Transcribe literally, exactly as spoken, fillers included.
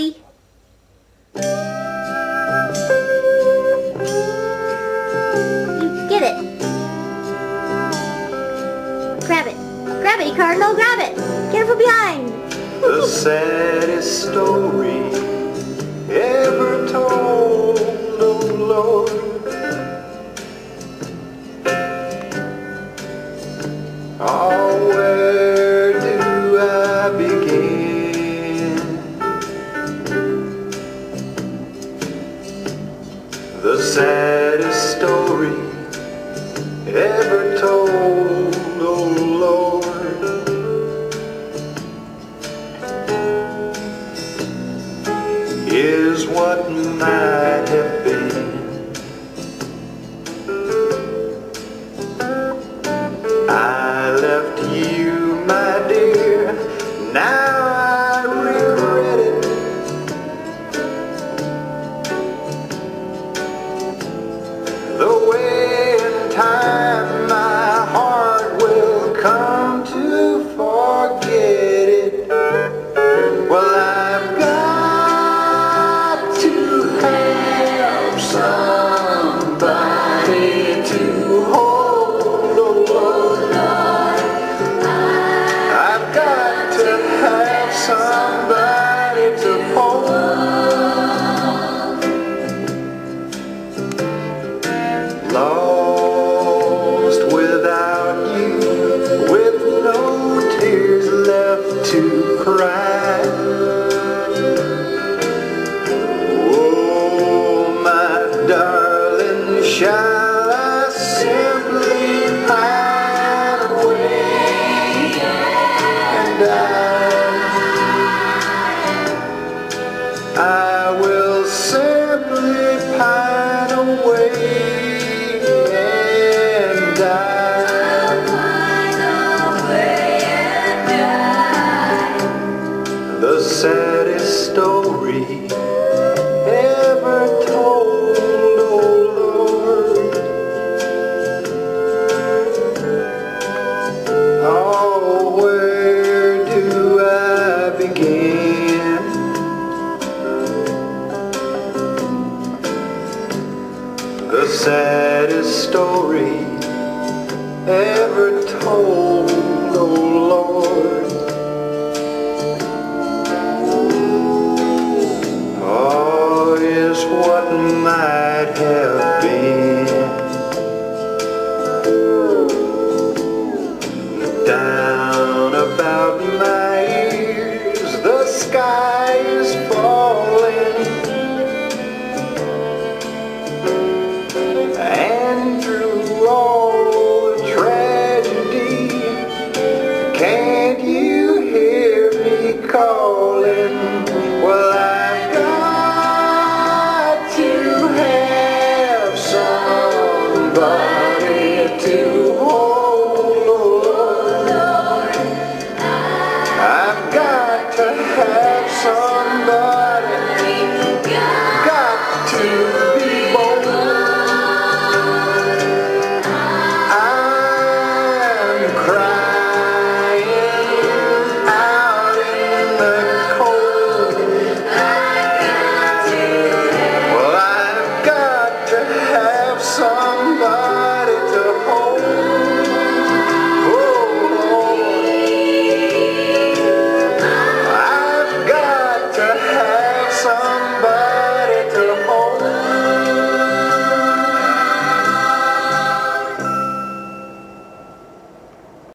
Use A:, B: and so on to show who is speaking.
A: Ollie. Get it. Grab it. Grab it, Cardinal. Grab it. Get it from behind.
B: The saddest story ever told, oh Lord. Oh, where do I begin? The saddest story ever told, oh Lord. Is what might have been. I left you, my dear, now I regret it. The way in time my heart will come to forget it. Well, I've got to have somebody to hold, oh Lord. I've got to have somebody to hold. Lost without you, with no tears left to cry. Darling, shall I simply pine away and die? I will simply pine away and die. The saddest story ever told, oh Lord. Oh, where do I begin? The saddest story ever told, oh Lord. Is what might have been. Down about my ears the sky is falling, and through all the tragedy, can't you hear me calling?